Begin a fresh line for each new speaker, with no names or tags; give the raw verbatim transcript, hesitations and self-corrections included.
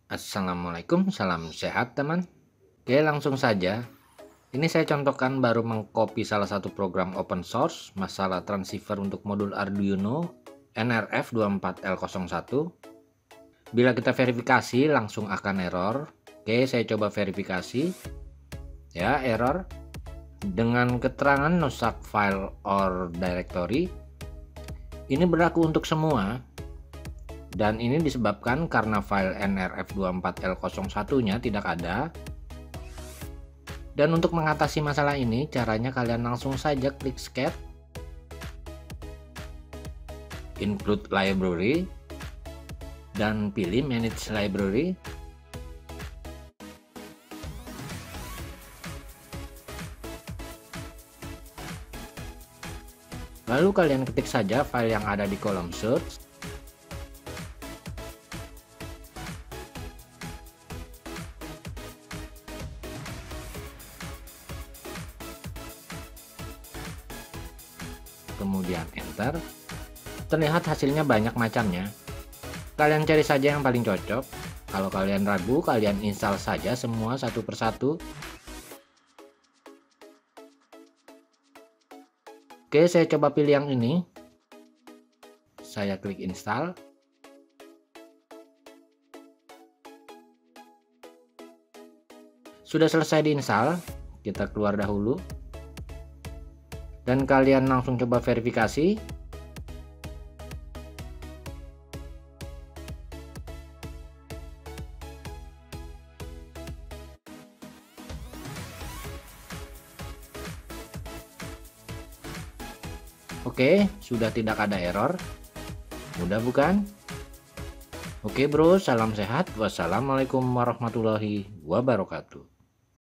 Assalamualaikum, salam sehat teman. Oke, langsung saja. Ini saya contohkan baru mengcopy salah satu program open source masalah transceiver untuk modul Arduino N R F dua empat L nol satu. Bila kita verifikasi langsung akan error. Oke, saya coba verifikasi. Ya, error. Dengan keterangan no such file or directory. Ini berlaku untuk semua. Dan ini disebabkan karena file N R F dua empat L nol satu nya tidak ada. Dan untuk mengatasi masalah ini, caranya kalian langsung saja klik Scat, Include Library, dan pilih Manage Library. Lalu kalian ketik saja file yang ada di kolom search. Kemudian enter. Terlihat hasilnya banyak macamnya. Kalian cari saja yang paling cocok. Kalau kalian ragu, kalian install saja semua satu persatu. Oke, saya coba pilih yang ini. Saya klik install. Sudah selesai diinstal, kita keluar dahulu. Dan kalian langsung coba verifikasi. Oke, sudah tidak ada error. Mudah bukan? Oke bro, salam sehat. Wassalamualaikum warahmatullahi wabarakatuh.